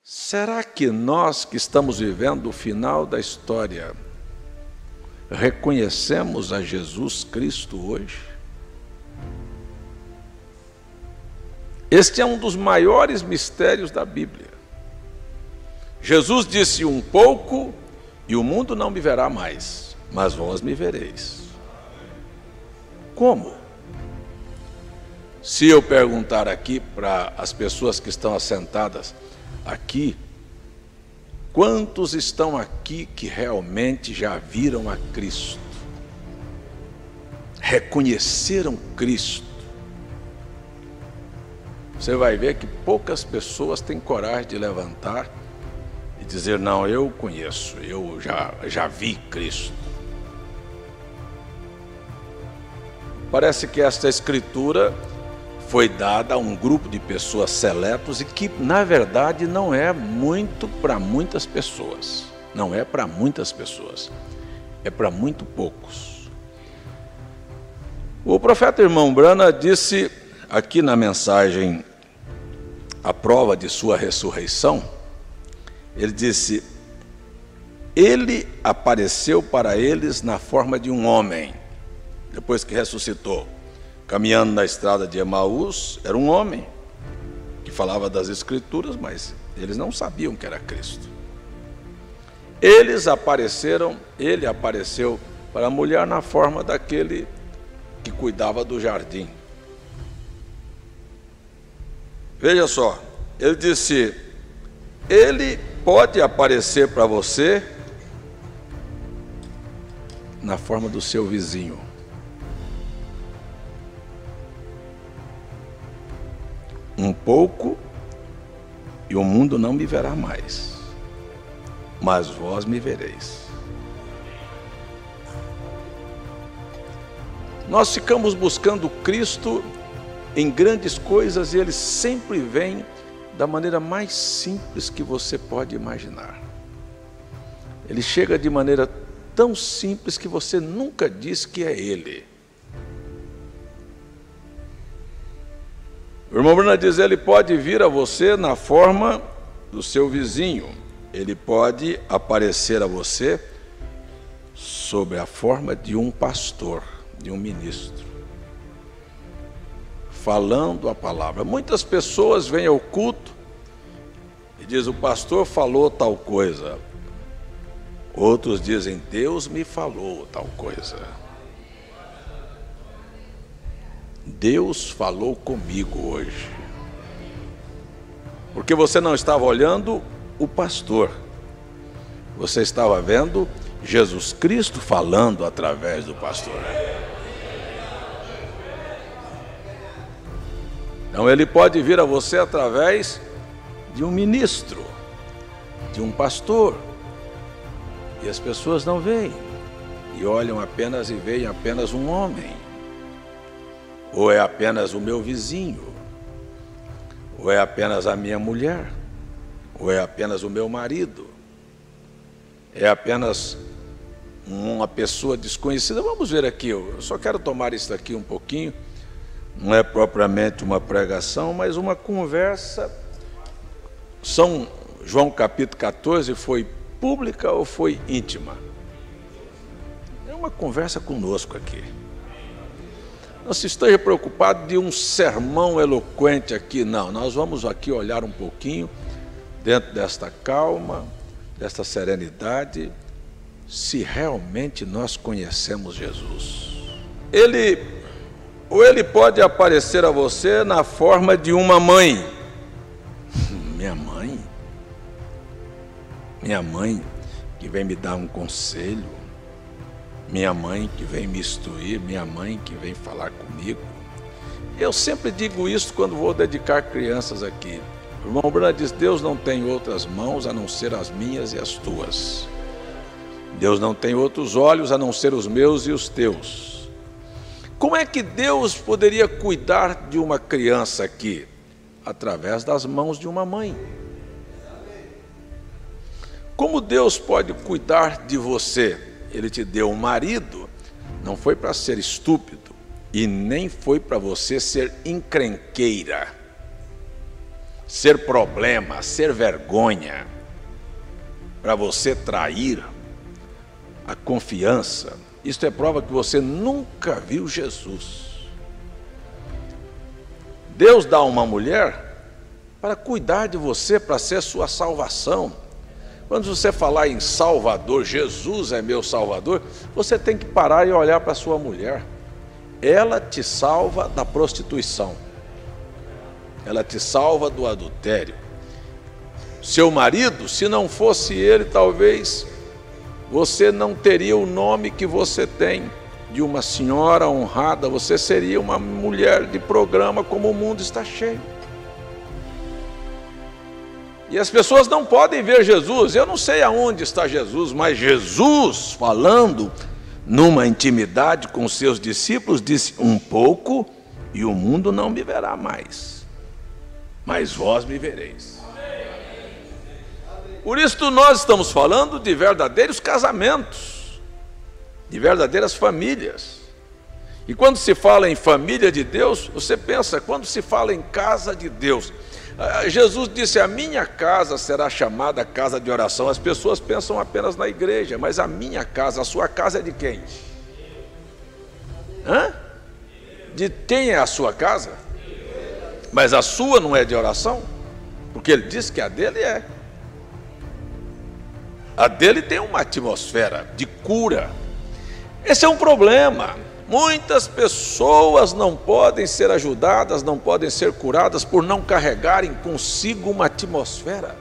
Será que nós que estamos vivendo o final da história reconhecemos a Jesus Cristo hoje? Este é um dos maiores mistérios da Bíblia. Jesus disse: um pouco e o mundo não me verá mais, mas vós me vereis. Como? Se eu perguntar aqui para as pessoas que estão assentadas aqui, quantos estão aqui que realmente já viram a Cristo? Reconheceram Cristo? Você vai ver que poucas pessoas têm coragem de levantar e dizer: não, eu conheço, eu já vi Cristo. Parece que esta escritura foi dada a um grupo de pessoas seletos e que, na verdade, não é muito para muitas pessoas. Não é para muitas pessoas, é para muito poucos. O profeta irmão Brana disse aqui na mensagem A Prova de Sua Ressurreição, ele disse: ele apareceu para eles na forma de um homem, depois que ressuscitou. Caminhando na estrada de Emaús, era um homem que falava das Escrituras, mas eles não sabiam que era Cristo. Ele apareceu para a mulher na forma daquele que cuidava do jardim. Veja só, ele disse: ele pode aparecer para você na forma do seu vizinho. Um pouco e o mundo não me verá mais, mas vós me vereis. Nós ficamos buscando Cristo em grandes coisas e Ele sempre vem da maneira mais simples que você pode imaginar. Ele chega de maneira tão simples que você nunca diz que é Ele. O irmão Bruno diz: ele pode vir a você na forma do seu vizinho, ele pode aparecer a você sob a forma de um pastor, de um ministro, falando a palavra. Muitas pessoas vêm ao culto e dizem: o pastor falou tal coisa. Outros dizem: Deus me falou tal coisa. Deus falou comigo hoje. Porque você não estava olhando o pastor, você estava vendo Jesus Cristo falando através do pastor. Então ele pode vir a você através de um ministro, de um pastor, e as pessoas não veem, e olham apenas e veem apenas um homem. Ou é apenas o meu vizinho, ou é apenas a minha mulher, ou é apenas o meu marido, é apenas uma pessoa desconhecida. Vamos ver aqui, eu só quero tomar isso aqui um pouquinho, não é propriamente uma pregação, mas uma conversa. São João capítulo 14, foi pública ou foi íntima? É uma conversa conosco aqui. Não se esteja preocupado de um sermão eloquente aqui, não. Nós vamos aqui olhar um pouquinho, dentro desta calma, desta serenidade, se realmente nós conhecemos Jesus. Ele pode aparecer a você na forma de uma mãe. Minha mãe? Minha mãe que vem me dar um conselho. Minha mãe que vem me instruir, minha mãe que vem falar comigo. Eu sempre digo isso quando vou dedicar crianças aqui. O irmão Bruno diz: Deus não tem outras mãos a não ser as minhas e as tuas. Deus não tem outros olhos a não ser os meus e os teus. Como é que Deus poderia cuidar de uma criança aqui? Através das mãos de uma mãe. Como Deus pode cuidar de você? Ele te deu um marido, não foi para ser estúpido e nem foi para você ser encrenqueira. ser problema, ser vergonha, para você trair a confiança, isto é prova que você nunca viu Jesus. Deus dá uma mulher para cuidar de você, para ser sua salvação. Quando você falar em Salvador, Jesus é meu Salvador, você tem que parar e olhar para sua mulher. Ela te salva da prostituição. Ela te salva do adultério. Seu marido, se não fosse ele, talvez você não teria o nome que você tem de uma senhora honrada. Você seria uma mulher de programa, como o mundo está cheio. E as pessoas não podem ver Jesus. Eu não sei aonde está Jesus, mas Jesus, falando numa intimidade com os seus discípulos, disse: um pouco e o mundo não me verá mais, mas vós me vereis. Por isso nós estamos falando de verdadeiros casamentos, de verdadeiras famílias. E quando se fala em família de Deus, você pensa, quando se fala em casa de Deus, Jesus disse: a minha casa será chamada casa de oração. As pessoas pensam apenas na igreja, mas a minha casa, a sua casa é de quem? De quem é a sua casa? Mas a sua não é de oração? Porque ele disse que a dele é. A dele tem uma atmosfera de cura. Esse é um problema. Muitas pessoas não podem ser ajudadas, não podem ser curadas por não carregarem consigo uma atmosfera.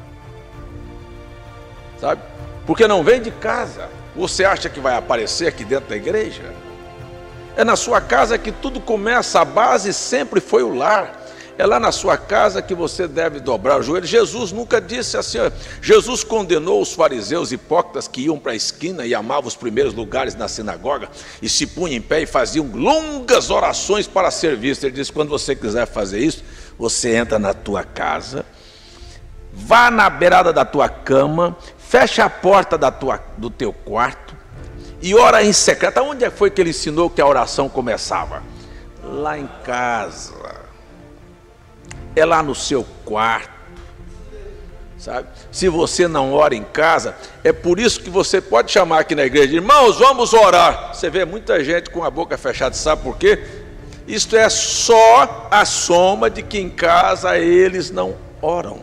Sabe? Porque não vem de casa. Você acha que vai aparecer aqui dentro da igreja? É na sua casa que tudo começa, a base sempre foi o lar. É lá na sua casa que você deve dobrar o joelho. Jesus nunca disse assim, ó, Jesus condenou os fariseus hipócritas que iam para a esquina e amavam os primeiros lugares na sinagoga e se punham em pé e faziam longas orações para ser vistos. Ele disse: quando você quiser fazer isso, você entra na tua casa, vá na beirada da tua cama, fecha a porta do teu quarto e ora em secreto. Onde foi que ele ensinou que a oração começava? Lá em casa. É lá no seu quarto, sabe? Se você não ora em casa, é por isso que você pode chamar aqui na igreja: irmãos, vamos orar. Você vê muita gente com a boca fechada, sabe por quê? Isto é só a soma de que em casa eles não oram.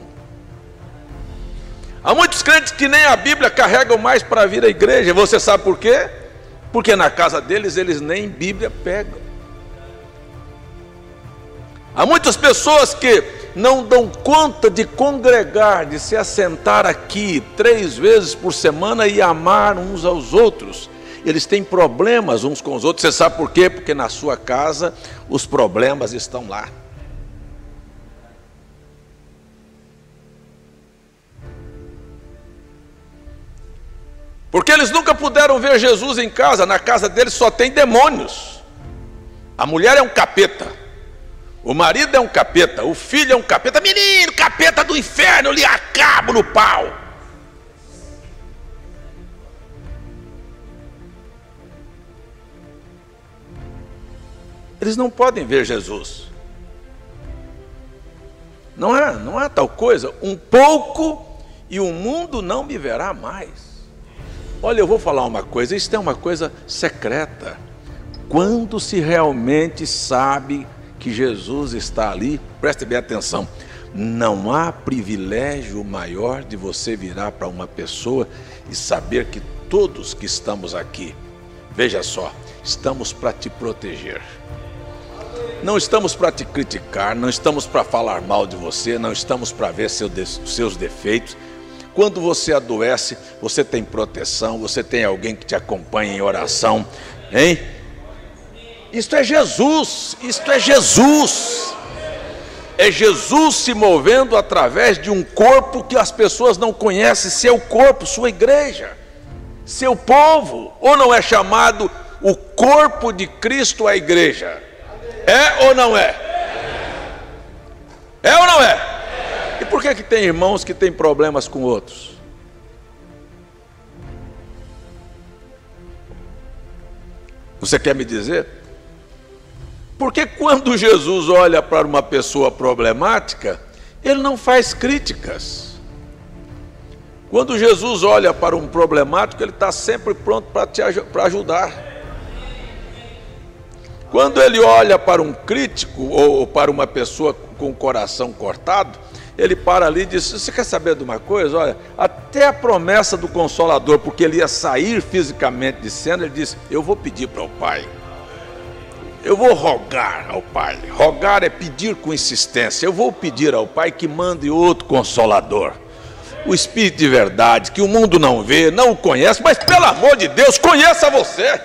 Há muitos crentes que nem a Bíblia carregam mais para vir à igreja. Você sabe por quê? Porque na casa deles eles nem Bíblia pegam. Há muitas pessoas que não dão conta de congregar, de se assentar aqui 3 vezes por semana e amar uns aos outros. Eles têm problemas uns com os outros. Você sabe por quê? Porque na sua casa os problemas estão lá. Porque eles nunca puderam ver Jesus em casa. Na casa deles só tem demônios. A mulher é um capeta. O marido é um capeta, o filho é um capeta. Menino, capeta do inferno, eu lhe acabo no pau. Eles não podem ver Jesus. Não é tal coisa. Um pouco e o mundo não me verá mais. Olha, eu vou falar uma coisa, isso é uma coisa secreta. Quando se realmente sabe que Jesus está ali, preste bem atenção, não há privilégio maior de você virar para uma pessoa e saber que todos que estamos aqui, veja só, estamos para te proteger. Não estamos para te criticar, não estamos para falar mal de você, não estamos para ver seus defeitos. Quando você adoece, você tem proteção, você tem alguém que te acompanha em oração, hein? Isto é Jesus, isto é Jesus. É Jesus se movendo através de um corpo que as pessoas não conhecem, seu corpo, sua igreja, seu povo. Ou não é chamado o corpo de Cristo a igreja? É ou não é? É ou não é? E por que tem irmãos que têm problemas com outros? Você quer me dizer? Porque quando Jesus olha para uma pessoa problemática, Ele não faz críticas. Quando Jesus olha para um problemático, ele está sempre pronto para ajudar. Quando ele olha para um crítico ou para uma pessoa com o coração cortado, ele para ali e diz: você quer saber de uma coisa? Olha, até a promessa do Consolador, porque ele ia sair fisicamente de cena, ele disse: eu vou pedir para o Pai. Eu vou rogar ao Pai. Rogar é pedir com insistência. Eu vou pedir ao Pai que mande outro Consolador, o Espírito de verdade, que o mundo não vê, não o conhece, mas pelo amor de Deus, conheça você.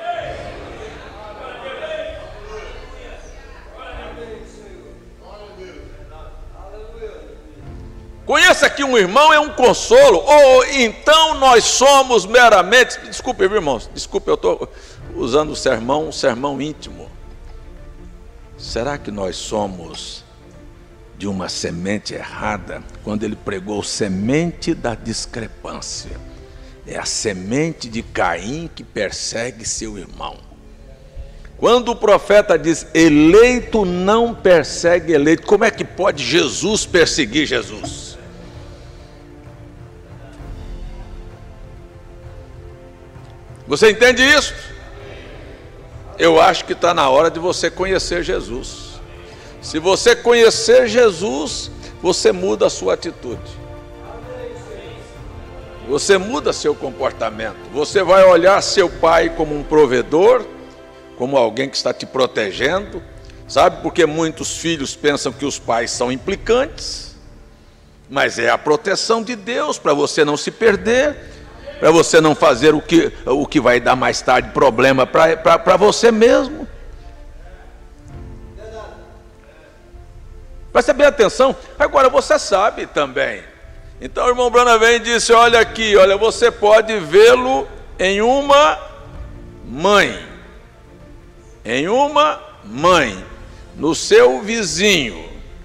Conheça que um irmão é um consolo, ou então nós somos meramente... Desculpe, irmãos, desculpe, eu estou usando um sermão íntimo. Será que nós somos de uma semente errada? Quando ele pregou semente da discrepância, é a semente de Caim que persegue seu irmão. Quando o profeta diz: eleito não persegue eleito, como é que pode Jesus perseguir Jesus? Você entende isso? Eu acho que está na hora de você conhecer Jesus. Se você conhecer Jesus, você muda a sua atitude. Você muda seu comportamento. Você vai olhar seu pai como um provedor, como alguém que está te protegendo. Sabe, porque muitos filhos pensam que os pais são implicantes, mas é a proteção de Deus para você não se perder, para você não fazer o que vai dar mais tarde problema para você mesmo. Preste bem atenção. Agora você sabe também. Então o irmão Branham vem e disse: olha aqui, olha, você pode vê-lo em uma mãe. Em uma mãe. No seu vizinho.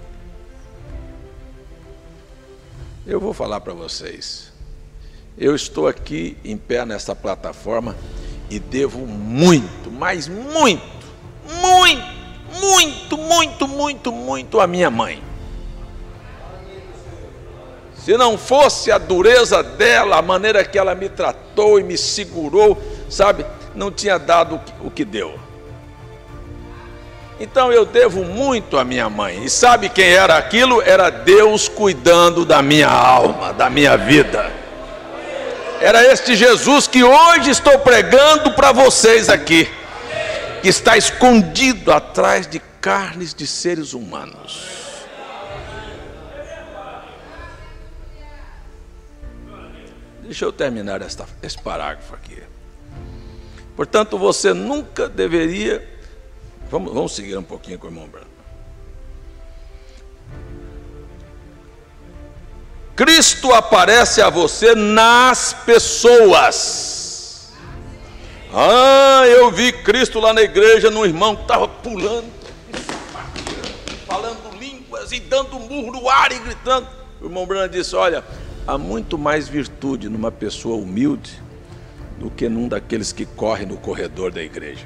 Eu vou falar para vocês. Eu estou aqui em pé nessa plataforma e devo muito, mas muito à minha mãe. Se não fosse a dureza dela, a maneira que ela me tratou e me segurou, sabe, não tinha dado o que deu. Então eu devo muito à minha mãe. E sabe quem era aquilo? Era Deus cuidando da minha alma, da minha vida. Era este Jesus que hoje estou pregando para vocês aqui, que está escondido atrás de carnes de seres humanos. Deixa eu terminar esse parágrafo aqui. Portanto, você nunca deveria... Vamos seguir um pouquinho com o irmão Branham. Cristo aparece a você nas pessoas. Eu vi Cristo lá na igreja, num irmão que estava pulando, falando línguas e dando um murro no ar e gritando. O irmão Branham disse: olha, há muito mais virtude numa pessoa humilde do que num daqueles que corre no corredor da igreja.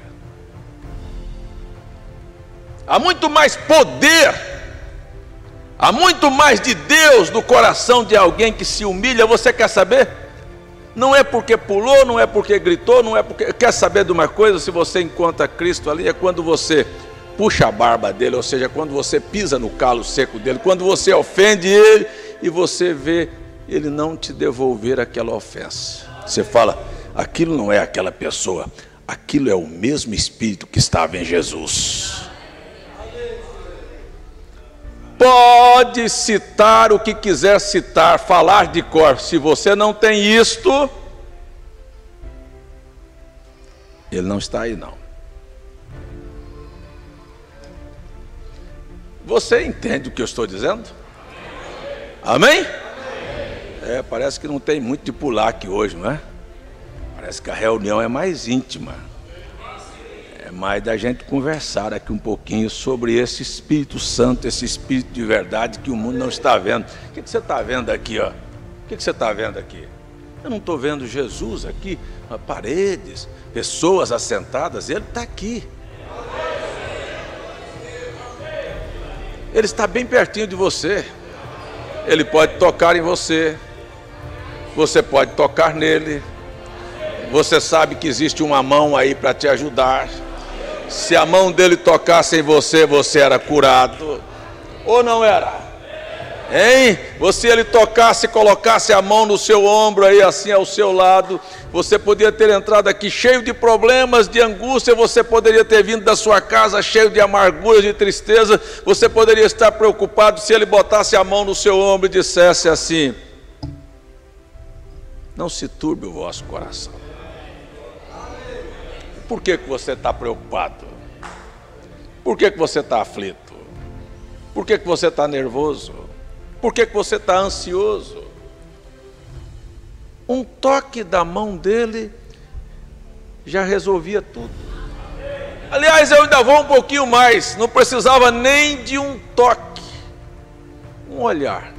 Há muito mais poder, há muito mais de Deus no coração de alguém que se humilha. Você quer saber? Não é porque pulou, não é porque gritou, não é porque... Quer saber de uma coisa? Se você encontra Cristo ali, é quando você puxa a barba dele, ou seja, quando você pisa no calo seco dele, quando você ofende ele e você vê ele não te devolver aquela ofensa. Você fala: aquilo não é aquela pessoa, aquilo é o mesmo Espírito que estava em Jesus. Pode citar o que quiser citar, falar de cor. Se você não tem isto, ele não está aí não. Você entende o que eu estou dizendo? Amém? Parece que não tem muito de pular aqui hoje, não é? Parece que a reunião é mais íntima. É mais da gente conversar aqui um pouquinho sobre esse Espírito Santo, esse Espírito de verdade que o mundo não está vendo. O que você está vendo aqui, ó? O que você está vendo aqui? Eu não estou vendo Jesus aqui, paredes, pessoas assentadas. Ele está aqui. Ele está bem pertinho de você. Ele pode tocar em você. Você pode tocar nele. Você sabe que existe uma mão aí para te ajudar. Se a mão dele tocasse em você, você era curado. Ou não era? Hein? Se ele tocasse, colocasse a mão no seu ombro aí, assim ao seu lado, você poderia ter entrado aqui cheio de problemas, de angústia, você poderia ter vindo da sua casa cheio de amargura, de tristeza, você poderia estar preocupado se ele botasse a mão no seu ombro e dissesse assim: não se turbe o vosso coração. Por que você está preocupado? Por que você está aflito? Por que você está nervoso? Por que você está ansioso? Um toque da mão dele já resolvia tudo. Aliás, eu ainda vou um pouquinho mais. Não precisava nem de um toque. Um olhar.